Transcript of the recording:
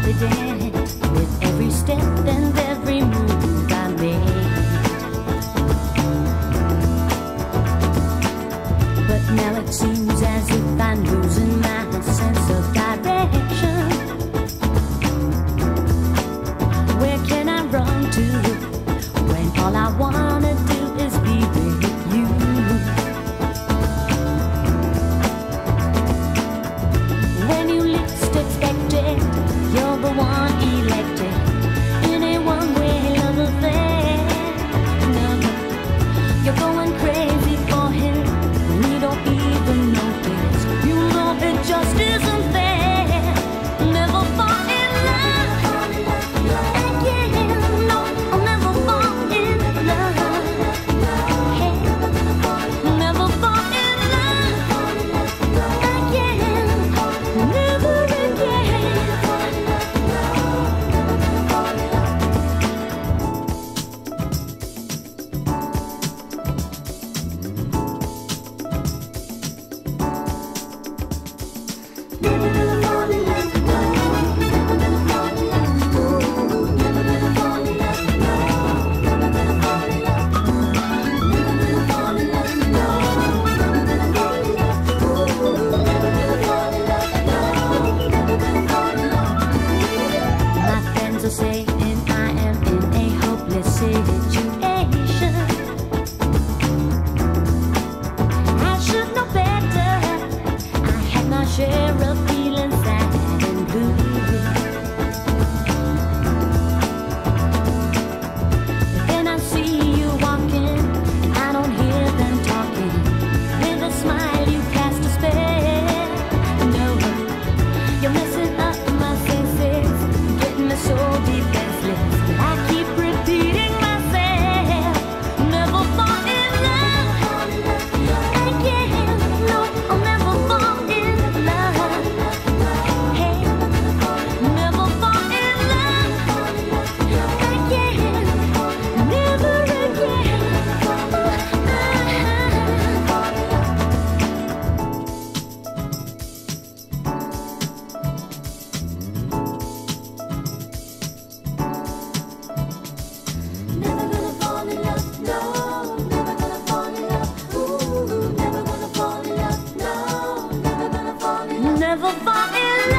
confident with every step and every move I made. But now it seems as if I'm losing my sense of direction. Where can I run to when all I wanna do is be with you? When you least expect it, you're the one elected in a one-way love affair. No, you're going crazy for him when you don't even notice. You know it just isn't fair. Never fall in love again. No, I'll never fall in love. Hey, never fall in love again. Never again. My friends are saying I am in a hopeless situation. I should know better. I had my share of feeling sad and blue. But then I see you walking, and I don't hear them talking. With a smile you cast a spell. No, you're messing up my senses, getting me so defenseless. I keep repeating myself, never fall in love again. No, I'll never fall in love. Hey, never fall in love again. Never again. Never gonna fall in love, no. Never gonna fall in love, ooh. Never gonna fall in love, no. Never gonna fall in love. Never fall in love.